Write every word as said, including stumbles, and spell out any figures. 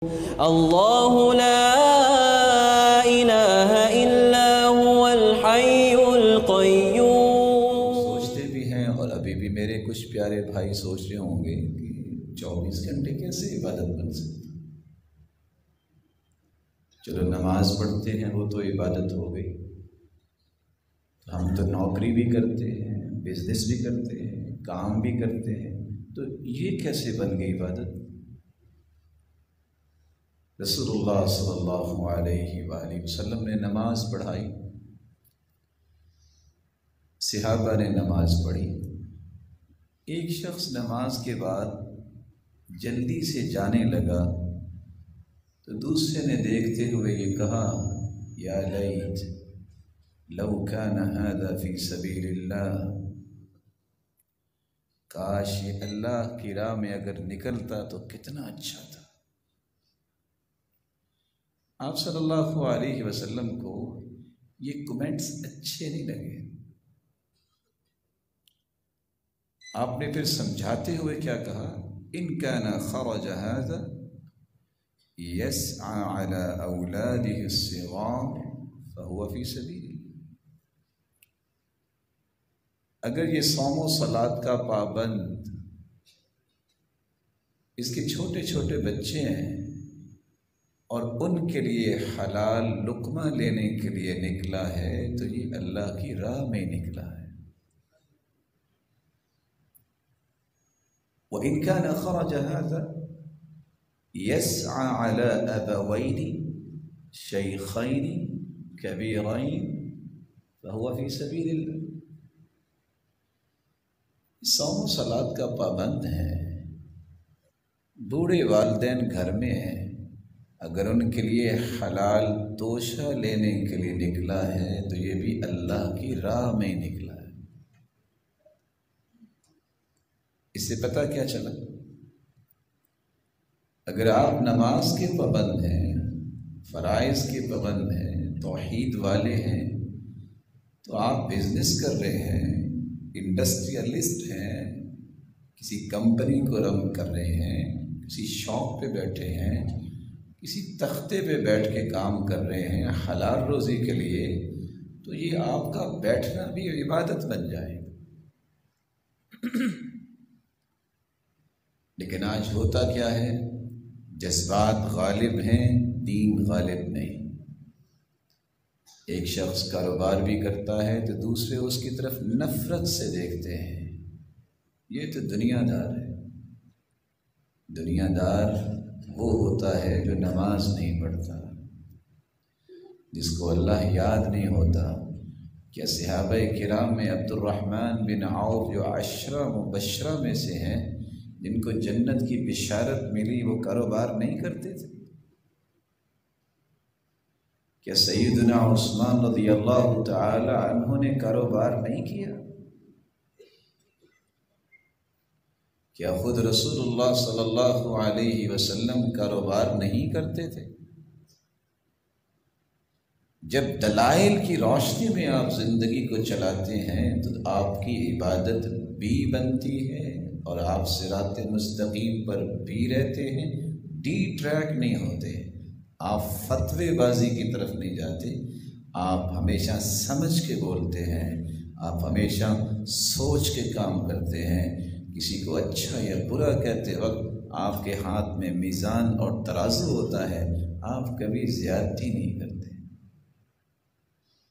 اللہ لا الہ الا هو الحی القیوم۔ سوچتے بھی ہیں، اور ابھی بھی میرے کچھ پیارے بھائی سوچ رہے ہوں گے کہ چوبیس گھنٹے کیسے عبادت بن سکتی؟ چلو نماز پڑھتے ہیں وہ تو عبادت ہو گئی، ہم تو نوکری بھی کرتے ہیں، بزنس بھی کرتے ہیں، کام بھی کرتے ہیں، تو یہ کیسے بن گئی عبادت؟ رسول اللہ صلی اللہ علیہ وآلہ وسلم نے نماز پڑھائی، صحابہ نے نماز پڑھی۔ ایک شخص نماز کے بعد جلدی سے جانے لگا تو دوسرے نے دیکھتے ہوئے یہ کہا، یا لیت لو کان ھذا فی سبیل اللہ، کاش یہ اللہ کی راہ میں اگر نکلتا تو کتنا اچھا تھا۔ آپ صلی اللہ علیہ وسلم کو یہ کمنٹس اچھے نہیں لگے۔ آپ نے پھر سمجھاتے ہوئے کیا کہا، ان کان خرج ھذا یسعى علی اولاده الصغار فهو فی سبیل اللہ۔ اگر یہ صوم و صلاۃ کا پابند اس کے چھوٹے چھوٹے بچے ہیں اور ان کے لیے حلال لقمہ لینے کے لیے نکلا ہے تو یہ اللہ کی راہ میں نکلا ہے۔ وَإِنْ كَانَ خَرَجَ هَذَا يَسْعَى عَلَى أَبَوَيْنِ شَيْخَيْنِ كَبِيرَيْنِ فَهُوَ فِي سَبِيلِ اللَّهِ۔ صوم و صلاۃ کا پابند ہے، بوڑھے والدین گھر میں ہیں، اگر ان کے لیے حلال توشہ لینے کے لیے نکلا ہے تو یہ بھی اللہ کی راہ میں نکلا ہے۔ اس سے پتہ کیا چلا؟ اگر آپ نماز کے پابند ہیں، فرائض کے پابند ہیں، توحید والے ہیں، تو آپ بزنس کر رہے ہیں، انڈسٹریلسٹ ہیں، کسی کمپنی کو رن کر رہے ہیں، کسی شاپ پہ بیٹھے ہیں، کسی تختے پہ بیٹھ کے کام کر رہے ہیں حلال روزی کے لیے، تو یہ آپ کا بیٹھنا بھی عبادت بن جائے۔ لیکن آج ہوتا کیا ہے، جذبات غالب ہیں، دین غالب نہیں۔ ایک شخص کاروبار بھی کرتا ہے تو دوسرے اس کی طرف نفرت سے دیکھتے ہیں، یہ تو دنیا دار ہے۔ دنیا دار وہ ہوتا ہے جو نماز نہیں پڑھتا، جس کو اللہ یاد نہیں ہوتا۔ کیا صحابہ کرام میں عبد الرحمن بن عوف جو عشرہ مبشرہ میں سے ہیں، جن کو جنت کی بشارت ملی، وہ کاروبار نہیں کرتے تھے؟ کیا سیدنا عثمان رضی اللہ تعالی عنہ نے کاروبار نہیں کیا؟ کیا خود رسول اللہ صلی اللہ علیہ وسلم کاروبار نہیں کرتے تھے؟ جب دلائل کی روشنی میں آپ زندگی کو چلاتے ہیں تو آپ کی عبادت بھی بنتی ہے اور آپ صراط مستقیم پر بھی رہتے ہیں، ڈی ٹریک نہیں ہوتے، آپ فتوے بازی کی طرف نہیں جاتے، آپ ہمیشہ سمجھ کے بولتے ہیں، آپ ہمیشہ سوچ کے کام کرتے ہیں۔ کسی کو اچھا یا برا کہتے وقت آپ کے ہاتھ میں میزان اور ترازو ہوتا ہے، آپ کبھی زیادتی نہیں کرتے۔